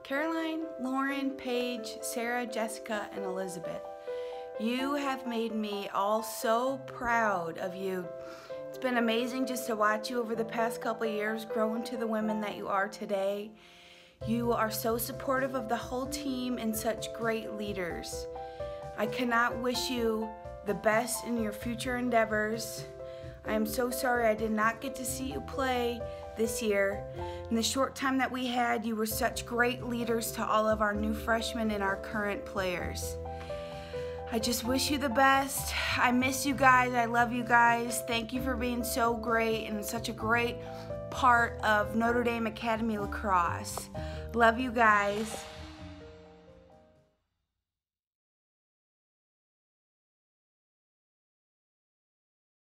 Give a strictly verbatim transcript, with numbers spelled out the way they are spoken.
Caroline, Lauren, Paige, Sarah, Jessica, and Elizabeth. You have made me all so proud of you. It's been amazing just to watch you over the past couple of years grow into the women that you are today. You are so supportive of the whole team and such great leaders. I cannot wish you the best in your future endeavors. I am so sorry I did not get to see you play this year. In the short time that we had, you were such great leaders to all of our new freshmen and our current players. I just wish you the best. I miss you guys. I love you guys. Thank you for being so great and such a great part of Notre Dame Academy Lacrosse. Love you guys.